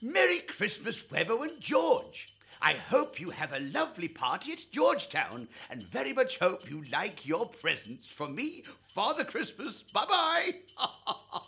Merry Christmas, Webber and George. I hope you have a lovely party at Georgetown and very much hope you like your presents from me, Father Christmas. Bye-bye.